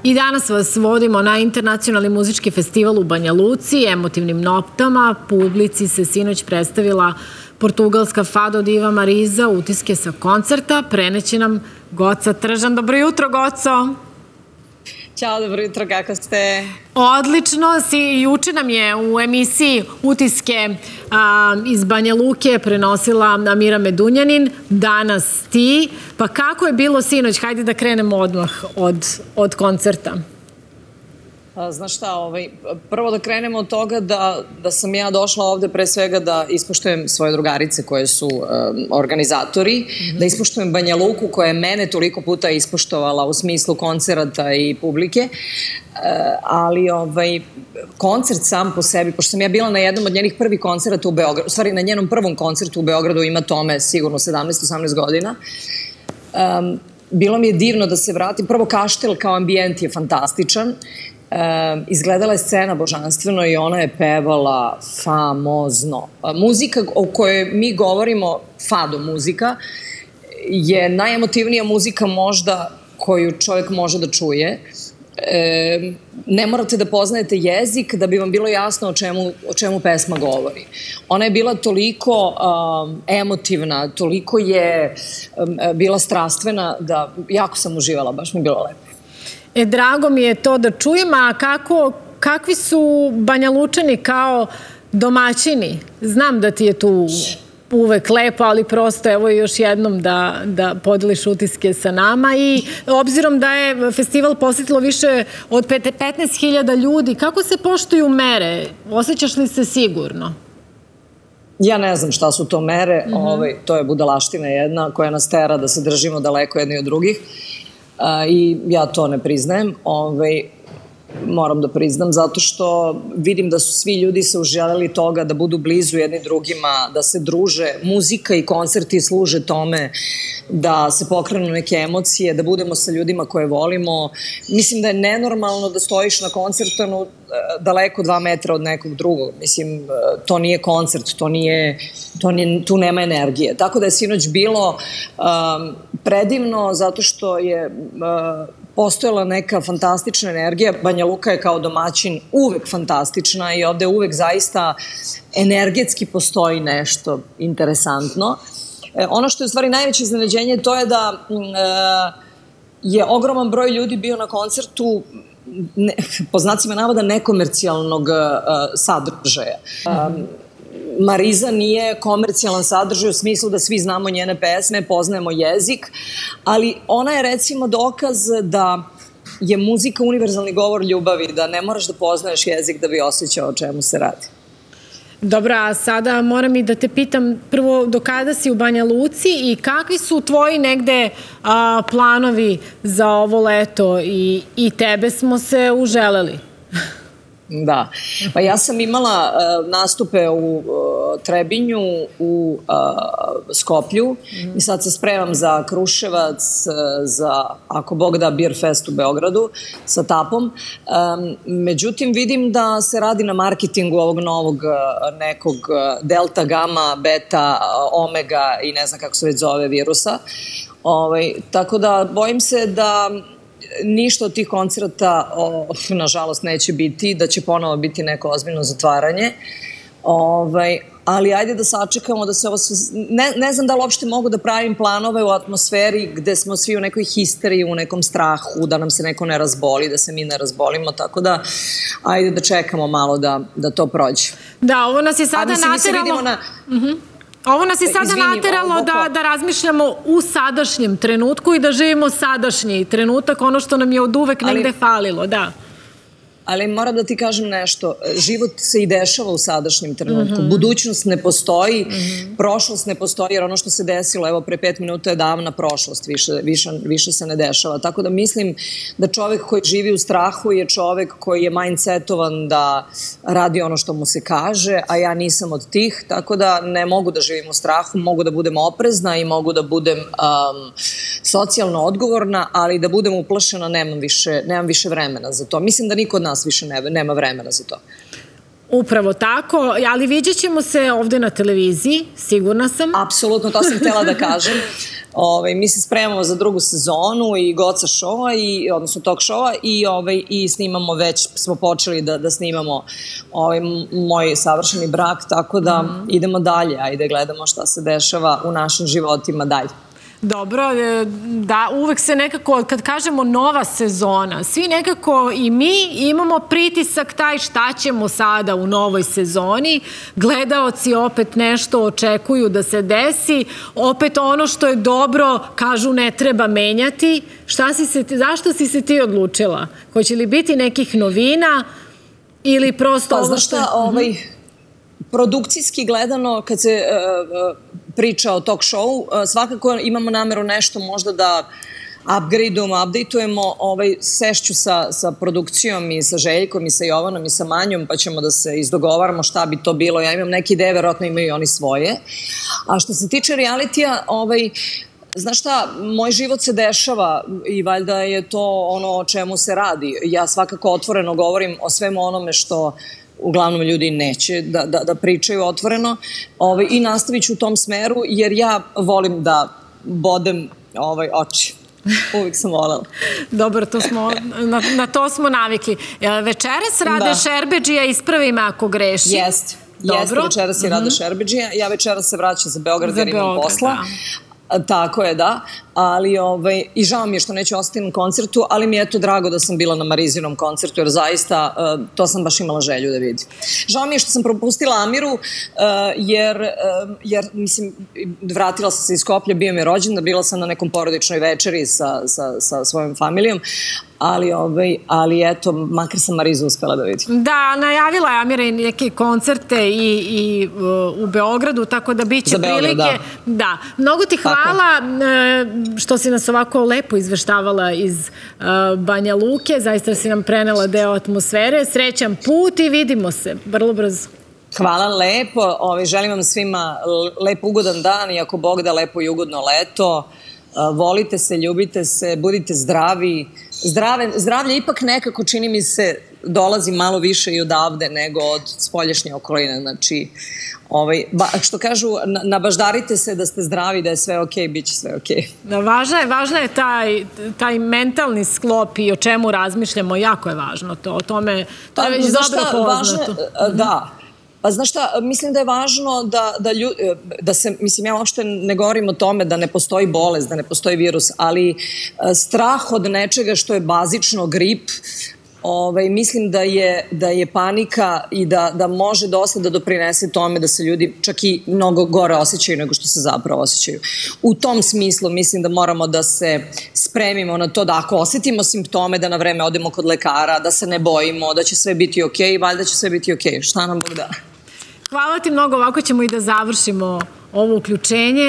I danas vas vodimo na internacionalni muzički festival u Banja Luci, emotivnim notama. Publici se sinoć predstavila portugalska fado diva Marisa, utiske sa koncerta. Preneće nam Goca Tržan. Dobro jutro, Goco! Ćao, dobro jutro, kako ste? Odlično, juče nam je u emisiji Utiske iz Banja Luke prenosila Amira Medunjanin, danas ti. Pa kako je bilo sinoć? Hajde da krenemo odmah od koncerta. Znaš šta, prvo da krenemo od toga da sam ja došla ovde pre svega da ispoštujem svoje drugarice koje su organizatori, da ispoštujem Banja Luku koja je mene toliko puta ispoštovala u smislu koncerata i publike, ali koncert sam po sebi, pošto sam ja bila na jednom od njenih prvih koncerata u Beogradu, u stvari na njenom prvom koncertu u Beogradu, ima tome sigurno 17-18 godina, bilo mi je divno da se vratim. Prvo, kaštel kao ambijent je fantastičan. Izgledala je scena božanstveno i ona je pevala famozno. Muzika o kojoj mi govorimo, fado muzika, je najemotivnija muzika možda koju čovjek može da čuje. Ne morate da poznajete jezik da bi vam bilo jasno o čemu pesma govori. Ona je bila toliko emotivna, toliko je bila strastvena da jako sam uživala, baš mi je bilo lepo. Drago mi je to da čujem, a kakvi su Banja Lučani kao domaćini? Znam da ti je tu uvek lepo, ali prosto evo još jednom da podeliš utiske sa nama. I obzirom da je festival posjetilo više od 15.000 ljudi, kako se poštuju mere? Osjećaš li se sigurno? Ja ne znam šta su to mere, to je budalaština jedna koja nas tera da se držimo daleko jedni od drugih. I ja to ne priznajem, moram da priznam, zato što vidim da su svi ljudi se uželjeli toga da budu blizu jedni drugima, da se druže. Muzika i koncerti služe tome da se pokrenu neke emocije, da budemo sa ljudima koje volimo. Mislim da je nenormalno da stojiš na koncertanu daleko 2 metra od nekog drugog. Mislim, to nije koncert, tu nema energije. Tako da je sinoć bilo predivno zato što je postojala neka fantastična energija. Banja Luka je kao domaćin uvek fantastična i ovde uvek zaista energetski postoji nešto interesantno. Ono što je u stvari najveće iznenađenje to je da je ogroman broj ljudi bio na koncertu po znacima navoda nekomercijalnog sadržaja. Marisa nije komercijalan sadržaj u smislu da svi znamo njene pesme, poznajemo jezik, ali ona je recimo dokaz da je muzika univerzalni govor ljubavi, da ne moraš da poznaješ jezik da bi osjećao o čemu se radi. Dobro, a sada moram i da te pitam prvo do kada si u Banja Luci i kakvi su tvoji negde planovi za ovo leto i tebe smo se uželeli. Da, pa ja sam imala nastupe u Trebinju, u Skoplju i sad se spremam za Kruševac, za, ako Bog da, Beer Fest u Beogradu sa Tapom. Međutim, vidim da se radi na marketingu ovog novog nekog delta, gama, beta, omega i ne znam kako se već zove virusa. Tako da bojim se da ništa od tih koncerata, nažalost, neće biti, da će ponovo biti neko ozbiljno zatvaranje. Ali ajde da sačekamo da se ovo... Ne znam da li uopšte mogu da pravim planove u atmosferi gde smo svi u nekoj histeriji, u nekom strahu, da nam se neko ne razboli, da se mi ne razbolimo, tako da ajde da čekamo malo da to prođe. Da, ovo nas je sada nateralo... Ovo nas je sada nateralo da razmišljamo u sadašnjem trenutku i da živimo sadašnji trenutak, ono što nam je od uvek negde falilo, da. Ali moram da ti kažem nešto, život se i dešava u sadašnjem trenutku, budućnost ne postoji, prošlost ne postoji, jer ono što se desilo, evo, pre 5 minuta je davna prošlost, više se ne dešava. Tako da mislim da čovek koji živi u strahu je čovek koji je mindsetovan da radi ono što mu se kaže, a ja nisam od tih, tako da ne mogu da živim u strahu, mogu da budem oprezna i mogu da budem socijalno odgovorna, ali da budem uplašena nemam više vremena za to. Mislim da niko od nas više nema vremena za to. Upravo tako, ali vidjet ćemo se ovde na televiziji, sigurna sam. Apsolutno, to sam htjela da kažem. Mi se spremamo za drugu sezonu i Goca showa, odnosno talk showa i snimamo već, smo počeli da snimamo moj savršeni brak, tako da idemo dalje, ajde gledamo šta se dešava u našim životima dalje. Dobro, da, uvek se nekako, kad kažemo nova sezona, svi nekako i mi imamo pritisak taj šta ćemo sada u novoj sezoni. Gledaoci opet nešto očekuju da se desi, opet ono što je dobro kažu ne treba menjati. Zašto si se ti odlučila? Hoće li biti nekih novina ili prosto ovo što... Produkcijski gledano, kad se priča o talk show, svakako imamo nameru nešto možda da upgradeujemo, updateujemo, sešću sa produkcijom i sa Željkom i sa Jovanom i sa Manjom, pa ćemo da se izdogovaramo šta bi to bilo. Ja imam neke ideje, verovatno imaju i oni svoje. A što se tiče realitija, znaš šta, moj život se dešava i valjda je to ono o čemu se radi. Ja svakako otvoreno govorim o svemu onome što uglavnom ljudi neće da pričaju otvoreno i nastavit ću u tom smeru jer ja volim da bodem oči. Uvijek sam voljela. Dobro, na to smo navikli. Večeras Rade Šerbedžija, ispravi me ako grešim. Jeste, večeras je Rade Šerbedžija. Ja večeras se vraćam za Beograd jer imam posla. Tako je, da, ali i žao mi je što neću ostati na koncertu, ali mi je eto drago da sam bila na Marizinom koncertu, jer zaista to sam baš imala želju da vidim. Žao mi je što sam propustila Amiru, jer mislim, vratila sam se iz Skoplja, bio mi je rođendan, bila sam na nekom porodičnoj večeri sa svojom familijom, ali eto, makar sam Marizu uspela da vidim. Da, najavila je Amira i neke koncerte i u Beogradu, tako da bit će prilike. Da, mnogo ti hvala što si nas ovako lepo izveštavala iz Banja Luke, zaista si nam prenela deo atmosfere. Srećan put i vidimo se vrlo brzo. Hvala lepo, želim vam svima lep ugodan dan i ako Bog da lepo i ugodno leto. Volite se, ljubite se, budite zdravi. Zdravlje ipak nekako, čini mi se, dolazi malo više i odavde nego od spoljašnje okoline. Znači, što kažu, nabaždarite se da ste zdravi, da je sve okej, bit će sve okej. Važno je taj mentalni sklop i o čemu razmišljamo, jako je važno to. O tome, to je već dobro poznato. Da. Pa znaš šta, mislim da je važno da se, mislim, ja uopšte ne govorim o tome da ne postoji bolest, da ne postoji virus, ali strah od nečega što je bazično grip, mislim da je panika i da može dosta da doprinese tome da se ljudi čak i mnogo gore osjećaju nego što se zapravo osjećaju. U tom smislu mislim da moramo da se spremimo na to da ako osjetimo simptome da na vreme odemo kod lekara, da se ne bojimo, da će sve biti okej, valjda će sve biti okej. Šta nam Bog da? Hvala ti mnogo, ovako ćemo i da završimo ovo uključenje.